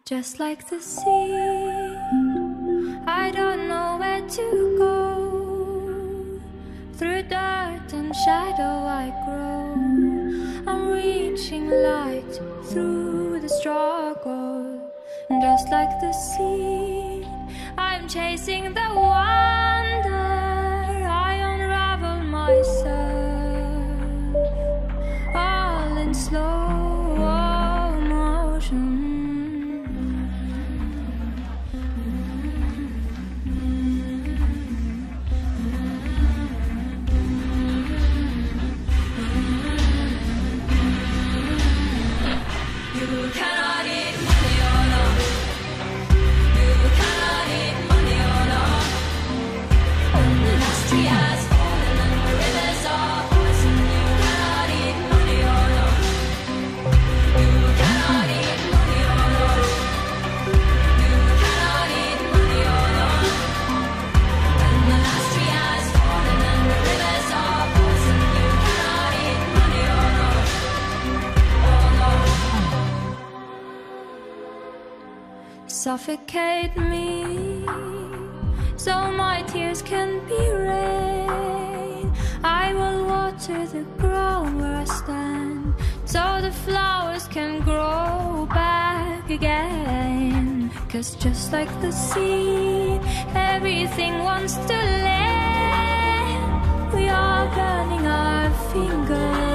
Just like the sea, I don't know where to go. Through dirt and shadow I grow. I'm reaching light through the struggle. Just like the sea, I'm chasing the wonder. I unravel myself, all in slow motion. You cannot eat money or no. You cannot eat money or no. When the nasty has fallen and the rivers are poison, you cannot eat money or no. You cannot eat money or no. You cannot eat money or no. When the nasty has fallen and the rivers are poison, you cannot eat money or no. Oh no. Suffocate me, so my tears can be rain. I will water the ground where I stand, so the flowers can grow back again. 'Cause just like the seed, everything wants to land. We are burning our fingers